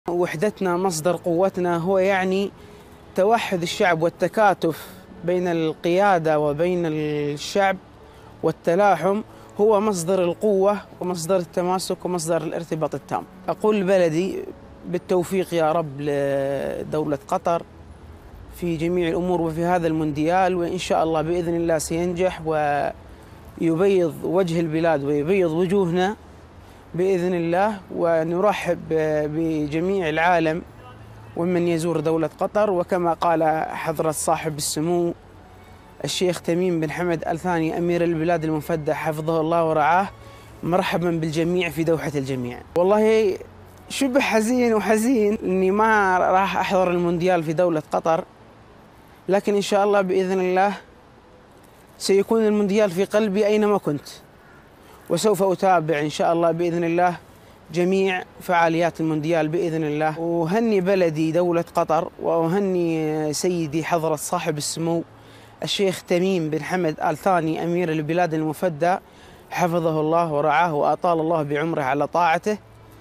وحدتنا مصدر قوتنا، هو يعني توحد الشعب والتكاتف بين القيادة وبين الشعب، والتلاحم هو مصدر القوة ومصدر التماسك ومصدر الارتباط التام. أقول لبلدي بالتوفيق يا رب لدولة قطر في جميع الأمور وفي هذا المونديال، وإن شاء الله بإذن الله سينجح ويبيض وجه البلاد ويبيض وجوهنا بإذن الله. ونرحب بجميع العالم ومن يزور دولة قطر، وكما قال حضرة صاحب السمو الشيخ تميم بن حمد آل ثاني أمير البلاد المفدى حفظه الله ورعاه، مرحبا بالجميع في دوحة الجميع. والله شبه حزين إني ما راح أحضر المونديال في دولة قطر، لكن إن شاء الله بإذن الله سيكون المونديال في قلبي أينما كنت، وسوف أتابع إن شاء الله بإذن الله جميع فعاليات المونديال بإذن الله. وأهني بلدي دولة قطر، وأهني سيدي حضرة صاحب السمو الشيخ تميم بن حمد آل ثاني أمير البلاد المفدى حفظه الله ورعاه وأطال الله بعمره على طاعته.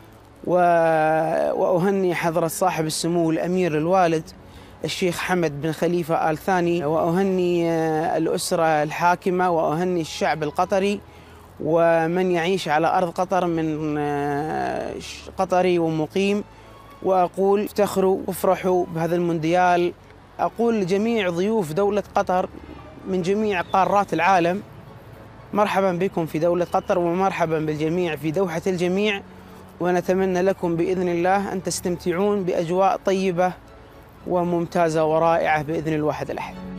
وأهني حضرة صاحب السمو الأمير الوالد الشيخ حمد بن خليفة آل ثاني، وأهني الأسرة الحاكمة، وأهني الشعب القطري ومن يعيش على أرض قطر من قطري ومقيم، وأقول افتخروا وافرحوا بهذا المونديال. أقول لجميع ضيوف دولة قطر من جميع قارات العالم مرحبا بكم في دولة قطر، ومرحبا بالجميع في دوحة الجميع، ونتمنى لكم بإذن الله أن تستمتعون بأجواء طيبة وممتازة ورائعة بإذن الواحد الأحد.